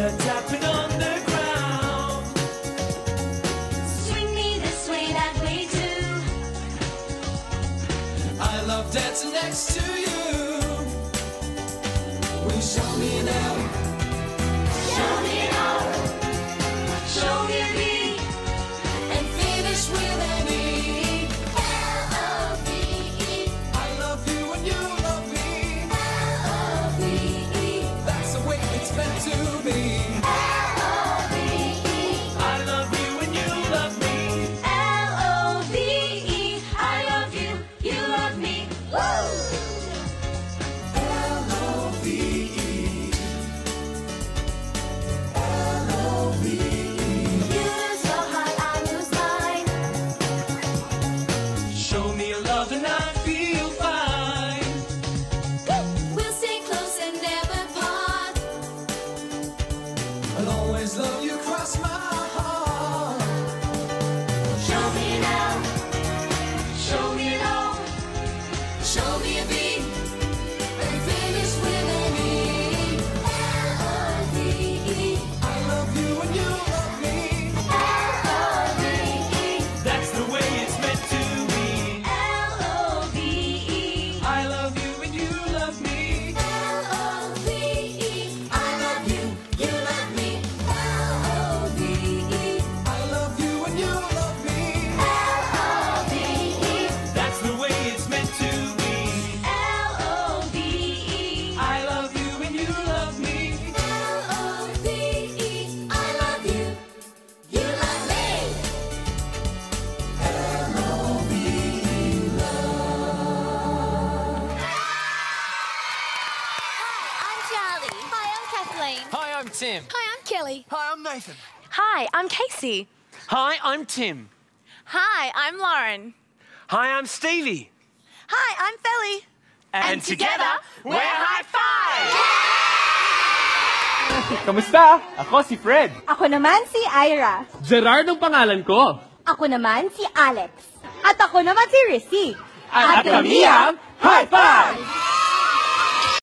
a tapping on the ground. Swing me this way, that way too. I love dancing next to you. Will you show me now? Show me an O, show me a B, and finish with an E. L.O.V.E. I love you and you love me. L.O.V.E. That's the way it's meant to be. L.O.V.E. I love you and you love me. L.O.V.E. I love you, you love me. Woo! L.O.V.E. L.O.V.E. You lose your heart, I lose mine. Show me your love and I feel fine. We'll stay close and never part. I'll always love you, cross my heart. Show me an L, show me an O, show me a B, and finish with an E. L.O.V.E. I love you and you love me. L.O.V.E. That's the way it's meant to be. L.O.V.E. I love you and you love me. L.O.V.E. I love you, you love me. L.O.V.E. I love you and you love me. L.O.V.E. That's the way it's meant to be. L.O.V.E. I love you and you love me. L.O.V.E. I love you, you love me. I'm Charlie. Hi, I'm Kathleen. Hi, I'm Tim. Hi, I'm Kelly. Hi, I'm Nathan. Hi, I'm Casey. Hi, I'm Tim. Hi, I'm Lauren. Hi, I'm Stevie. Hi, I'm Felly. And together, we're High Five! Kamusta? Ako si Fred. Ako naman si Ira. Gerard ang pangalan ko. Ako naman si Alex. At ako naman si Rissy. At kami ang High Five!